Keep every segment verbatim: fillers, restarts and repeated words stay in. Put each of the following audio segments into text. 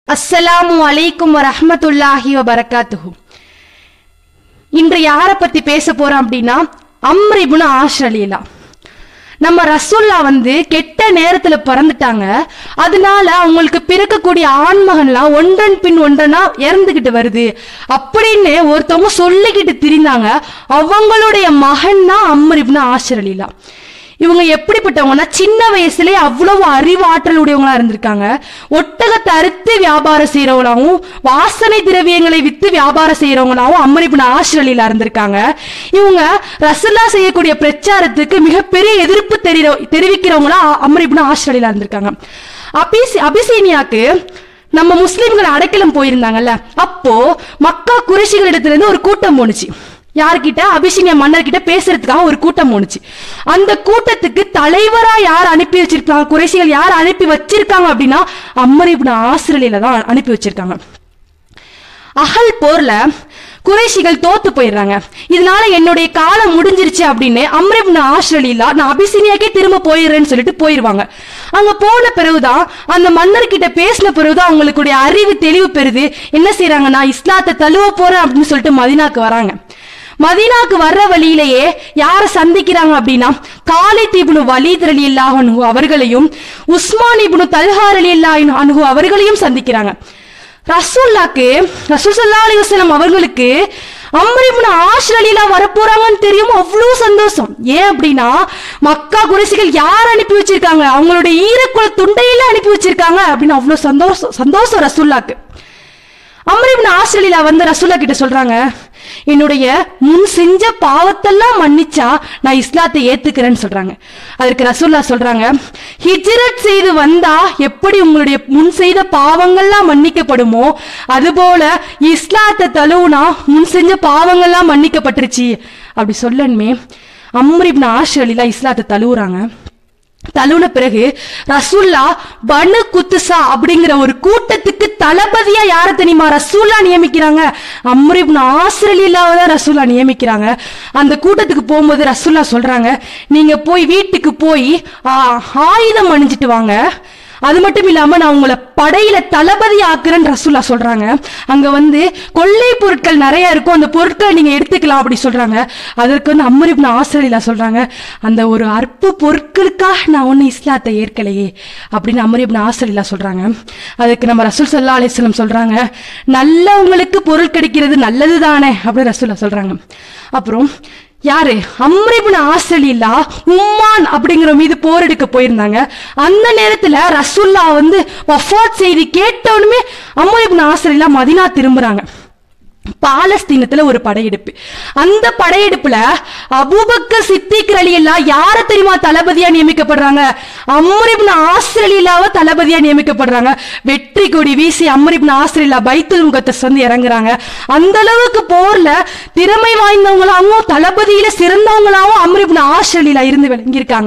அஸ்ஸலாமு அலைக்கும் வரஹ்மத்துல்லாஹி வபரகாத்துஹு. இன்று யாரை பத்தி பேச போறோம் அப்படின்னா அம்ர் இப்னு ஆஷ் ரலியல்லாஹு. நம்ம ரசூல்லா வந்து கெட்ட நேரத்துல பிறந்துட்டாங்க. அதனால அவங்களுக்கு பிறக்கக்கூடிய ஆண்மகன்லாம் ஒன்றன் பின் ஒன்றனா இறந்துகிட்டு வருது அப்படின்னு ஒருத்தவங்க சொல்லிக்கிட்டு திரிந்தாங்க. அவங்களுடைய மகன் தான் அம்ர் இப்னு ஆஷ் ரலியல்லாஹு. இவங்க எப்படிப்பட்டவங்கன்னா சின்ன வயசுலயே அவ்வளவு அறிவாற்றல் உடையவங்களா இருந்திருக்காங்க. ஒட்டகத்தை அறுத்து வியாபாரம் செய்யறவங்களாவும் வாசனை திரவியங்களை வித்து வியாபாரம் செய்யறவங்களாவும் அம்ர் இப்னு ஆஷ் ரலியல்லாஹு இருந்திருக்காங்க. இவங்க ரசூலுல்லாஹ் செய்யக்கூடிய பிரச்சாரத்துக்கு மிகப்பெரிய எதிர்ப்பு தெரி தெரிவிக்கிறவங்களா அம்ர் இப்னு ஆஷ் ரலியல்லாஹு இருந்திருக்காங்க. அபிசி அபிசீனியாக்கு நம்ம முஸ்லிம்கள் அடைக்கலம் போயிருந்தாங்கல்ல, அப்போ மக்கா குறைஷிகள் இடத்துல இருந்து ஒரு கூட்டம் போனுச்சு. யார்கிட்ட? அபிசீனியா மன்னர் கிட்ட பேசுறதுக்காக ஒரு கூட்டம் போனுச்சு. அந்த கூட்டத்துக்கு தலைவரா யார் அனுப்பி வச்சிருக்காங்க? குறைஷிகள் யார் அனுப்பி வச்சிருக்காங்க அப்படின்னா அம்ர் இப்னு ஆஷ் ரலியல்லாஹு தான் அனுப்பி வச்சிருக்காங்க. அஹல் போர்ல குறைஷிகள் தோத்து போயிடுறாங்க. இதனால என்னுடைய காலம் முடிஞ்சிருச்சு அப்படின்னு அம்ர் இப்னு ஆஷ் ரலியல்லாஹு நான் அபிசீனியாக்கே திரும்ப போயிடுறேன்னு சொல்லிட்டு போயிருவாங்க. அங்க போன பிறகுதான் அந்த மன்னர் கிட்ட பேசின பிறகுதான் அவங்களுடைய அறிவு தெளிவு பெறுது. என்ன செய்யறாங்கன்னா இஸ்லாத்தை தழுவ போறேன் அப்படின்னு சொல்லிட்டு மதீனாக்கு வராங்க. மதீனாக்கு வர்ற வழியிலேயே யாரை சந்திக்கிறாங்க அப்படின்னா காலித் இப்னு வலீத் ரலியல்லாஹு அன்ஹு அவர்களையும் உஸ்மான் இப்னு தல்ஹா ரலியல்லாஹு அன்ஹு அவர்களையும் சந்திக்கிறாங்க. ரசூலுல்லாஹ்க்கு ரசூல் ஸல்லல்லாஹு அலைஹி வஸல்லம் அவர்களுக்கு அம்ர் இப்னு ஆஷ் ரலியல்லாஹு வரப்போறாங்கன்னு தெரியும். அவ்வளவு சந்தோஷம். ஏன் அப்படின்னா மக்கா குறைஷிகள் யார் அனுப்பி வச்சிருக்காங்க? அவங்களுடைய ஈரக்குல துண்டையில அனுப்பி வச்சிருக்காங்க அப்படின்னு அவ்வளவு சந்தோஷம் சந்தோஷம் ரசூலுல்லாஹ்க்கு. அம்ர் இப்னு ஆஷ் ரலியல்லாஹு வந்து ரசூலுல்லாஹ் கிட்ட சொல்றாங்க, என்னுடைய முன் செஞ்ச பாவத்தெல்லாம் மன்னிச்சா நான் இஸ்லாத்தை ஏத்துக்கிறேன்னு சொல்றாங்க. அதற்கு ரசூலுல்லாஹ் சொல்றாங்க, ஹிஜ்ரத் செய்து வந்தா எப்படி உங்களுடைய முன் செய்த பாவங்கள்லாம் மன்னிக்கப்படுமோ அதுபோல இஸ்லாத்தை தழுவுனா முன் செஞ்ச பாவங்கள்லாம் மன்னிக்கப்பட்டுருச்சு அப்படி சொல்லணுமே. அம்ர் இப்னு ஆஷ் ரலியல்லாஹு இஸ்லாத்தை தழுவுறாங்க. தழுவுன பிறகு ரசூலுல்லாஹ் பனு குத்ஸா அப்படிங்கிற ஒரு கூட்டத்துக்கு தளபதியா யார தெரியுமா ரசூலுல்லாஹ் நியமிக்கிறாங்க? அம்ர் இப்னு ஆஷ் ரலியல்லாஹு தான் ரசூலுல்லாஹ் நியமிக்கிறாங்க. அந்த கூட்டத்துக்கு போகும்போது ரசூலுல்லாஹ் சொல்றாங்க, நீங்க போய் வீட்டுக்கு போய் ஆயுதம் அணிஞ்சிட்டு வாங்க, அது மட்டும் இல்லாம நான் உங்களை படையில தளபதி ஆக்குறேன்னு ரசூலுல்லாஹ் சொல்றாங்க. அங்க வந்து கொள்ளை பொருட்கள் நிறைய இருக்கும், அந்த பொருட்களை நீங்க எடுத்துக்கலாம் அப்படி சொல்றாங்க. அதற்கு வந்து அம்ர் இப்னு ஆஷ் ரலியல்லாஹு சொல்றாங்க, அந்த ஒரு அற்ப பொருட்களுக்காக நான் ஒண்ணு இஸ்லாத்தை ஏற்கலையே அப்படின்னு அம்ர் இப்னு ஆஷ் ரலியல்லாஹு சொல்றாங்க. அதுக்கு நம்ம ரசூல் ஸல்லல்லாஹு அலைஹி வஸல்லம் சொல்றாங்க, நல்லவங்களுக்கு பொருள் கிடைக்கிறது நல்லது தானே அப்படின்னு ரசூலுல்லாஹ் சொல்றாங்க. அப்புறம் யாரு? அம்ர் இப்னு ஆஷ் ரலியல்லாஹு உம்மான் அப்படிங்கிற மீது போர் எடுக்க போயிருந்தாங்க. அந்த நேரத்துல ரசூலுல்லாஹ் வந்து வஃபாத் செய்தி கேட்டவுடனே அம்ர் இப்னு ஆஷ் ரலியல்லாஹு மதீனா திரும்புறாங்க. பாலஸ்தீனத்துல ஒரு படையெடுப்பு. அந்த படையெடுப்புல அபூபக்கர் சித்திக் ரலியல்லாஹு யார தெரியுமா தளபதியா நியமிக்கப்படுறாங்க? அம்ர் இப்னு ஆஷ் ரலியல்லாஹு தளபதியா நியமிக்கப்படுறாங்க. வெற்றி கொடி வீசி அம்ர் இப்னு ஆஷ் ரலியல்லாஹு பைத்துல் முகத்தஸ் வந்து இறங்குறாங்க. அந்த அளவுக்கு போர்ல திறமை வாய்ந்தவங்களாவும் தளபதியில சிறந்தவங்களாவும் அம்ர் இப்னு ஆஷ் ரலியல்லாஹு இருந்து விளங்கியிருக்காங்க.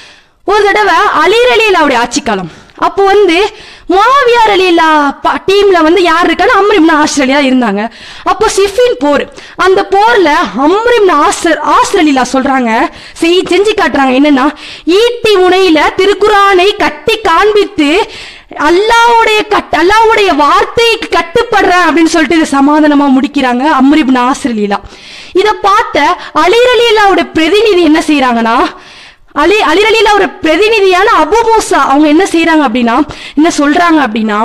ஒரு தடவை அலி ரலியல்லாஹுடைய ஆட்சி காலம். அப்போ வந்து முஆவியா ரலியல்லாஹு டீம்ல வந்து யார் இருக்காங்க? அம்ர் இப்னு ஆஷ் ரலியல்லாஹு இருந்தாங்க. அப்போ சிஃபின் போர். அந்த போர்ல அம்ர் இப்னு ஆஷ் ஆஷ் ரலியல்லாஹு சொல்றாங்க, செஞ்சு காட்டுறாங்க. என்னன்னா ஈட்டி முனையில திருக்குரானை கட்டி காண்பித்து அல்லாஹ்வுடைய கட் அல்லாஹ்வுடைய வார்த்தைக்கு கட்டுப்படுறேன் அப்படின்னு சொல்லிட்டு இதை சமாதானமா முடிக்கிறாங்க அம்ர் இப்னு ஆஷ் ரலியல்லாஹு. இதை பார்த்த அலி ரலியல்லாஹுடைய பிரதிநிதி என்ன செய்யறாங்கன்னா அலி அலி ரலியல்லாஹு ஒரு பிரதிநிதியான அபு மூசா அவங்க என்ன செய்யறாங்க அப்படின்னா என்ன சொல்றாங்க அப்படின்னா,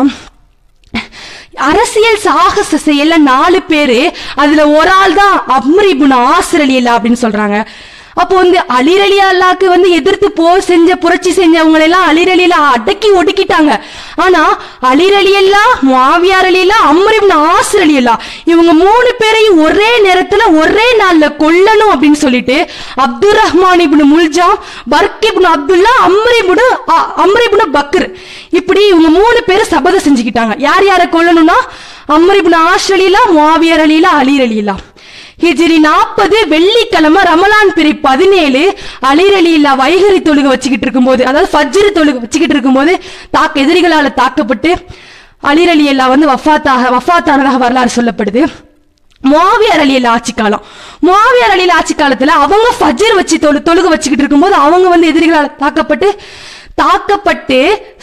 அரசியல் சாகச செயல்ல நாலு பேரு, அதுல ஒரு ஆள் தான் அம்ர் இப்னு ஆஷ் ரலியல்லாஹு அப்படின்னு சொல்றாங்க. அப்போ வந்து அலி ரலியல்லாஹுக்கு வந்து எதிர்த்து போர் செஞ்ச புரட்சி செஞ்சவங்களை எல்லாம் அலி ரலியல்லாஹு அடக்கி ஒடுக்கிட்டாங்க. ஆனா அலி ரலியல்லாஹு, முஆவியா ரலியல்லாஹு, அம்ர் இப்னு ஆஷ் ரலியல்லாஹு இவங்க மூணு பேரையும் ஒரே நேரத்துல ஒரே நாள்ல கொல்லணும் அப்படின்னு சொல்லிட்டு Abdur Rahman ibn Muljam, Burk ibn Abdullah, Amr ibn Amr ibn Bakr இப்படி இவங்க மூணு பேரும் சபதம் செஞ்சுக்கிட்டாங்க. யார் யாரை கொல்லணும்னா அம்ர் இப்னு ஆஷ் ரலியல்லாஹு, முஆவியா ரலியல்லாஹு, அலி ரலியல்லாஹு. ஹிஜ்ரி நாற்பது வெள்ளிக்கிழமை ரமலான் பிறை பதினேழு அலி ரலியல்லாஹு வைகரி தொழுகை வச்சுக்கிட்டு இருக்கும்போது, அதாவது ஃபஜ்ர் தொழுகை வச்சுக்கிட்டு இருக்கும்போது தாக்க எதிரிகளால தாக்கப்பட்டு அலி ரலியல்லாஹு வந்து வஃபாத்தாக வஃபாத்தானதாக வரலாறு சொல்லப்படுது. முஆவியா ரலியல்லாஹு ஆட்சி காலம். முஆவியா ரலியல்லாஹு ஆட்சி காலத்துல அவங்க ஃபஜ்ர் வச்சு தொழு தொழுகை வச்சுக்கிட்டு இருக்கும்போது அவங்க வந்து எதிரிகளால் தாக்கப்பட்டு தாக்கப்பட்டு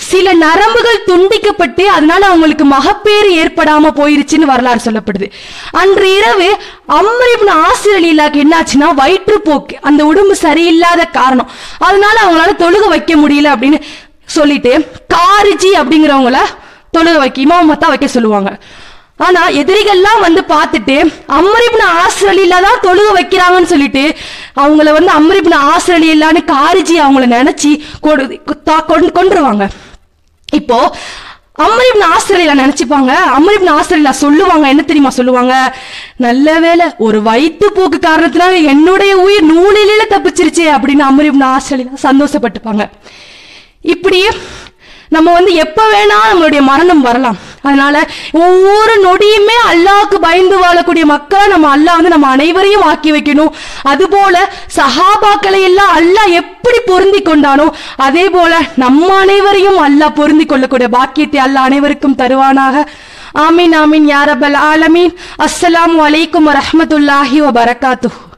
சில நரம்புகள் துண்டிக்கப்பட்டு அதனால அவங்களுக்கு மகப்பேறு ஏற்படாம போயிருச்சுன்னு வரலாறு சொல்லப்படுது. அன்று இரவு அம்ர் இப்னு ஆஸ் ரலியல்லாஹு என்னாச்சுன்னா வயிற்றுப்போக்கு, அந்த உடம்பு சரியில்லாத காரணம், அதனால அவங்களால தொழுக வைக்க முடியல அப்படின்னு சொல்லிட்டு காரிஜி அப்படிங்கிறவங்கள தொழுக வைக்க இமாமத்தா வைக்க சொல்லுவாங்க. ஆனா எதிரிகள்லாம் வந்து பார்த்துட்டு அம்ர் இப்னு ஆஸ் ரலியல்லாஹு தான் தொழுக வைக்கிறாங்கன்னு சொல்லிட்டு அவங்கள வந்து அம்ர் இப்னு ஆஸ் ரலியல்லாஹு காரிஜி அவங்கள நினைச்சு கொன்றுவாங்க. இப்போ அம்ர் இப்னு ஆஸ் ரலியல்லாஹு நினைச்சுப்பாங்க, அம்ர் இப்னு ஆஸ் ரலியல்லாஹு சொல்லுவாங்க, என்ன தெரியுமா சொல்லுவாங்க, நல்ல வேளை ஒரு வயிற்று போக்கு காரணத்தினால என்னுடைய உயிர் நூலில தப்பிச்சிருச்சு அப்படின்னு அம்ர் இப்னு ஆஸ் ரலியல்லாஹு சந்தோஷப்பட்டுப்பாங்க. இப்படி நம்ம வந்து எப்ப வேணா நம்மளுடைய மரணம் வரலாம். அதனால ஒவ்வொரு நொடியுமே அல்லாஹ்க்கு பயந்து வாழக்கூடிய மக்களை நம்ம அல்லாஹ் வந்து நம்ம அனைவரையும் ஆக்கி வைக்கணும். அதுபோல சஹாபாக்களை எல்லாம் அல்லாஹ் எப்படி பொருந்தி கொண்டானோ அதே போல நம்ம அனைவரையும் அல்லாஹ் பொருந்தி கொள்ளக்கூடிய பாக்கியத்தை அல்லாஹ் அனைவருக்கும் தருவானாக. ஆமீன் ஆமீன் யா ரப்பல் ஆலமீன். அஸ்ஸலாமு அலைக்கும் வரஹ்மத்துல்லாஹி வபரகாத்துஹு.